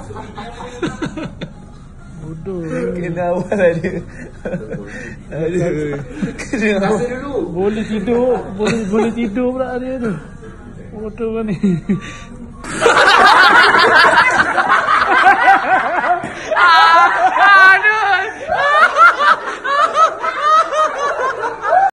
Bodoh. Kena awal lah dia. Aduh. Kena awal dulu. Boleh tidur pula dia tu. Bodoh kan ni.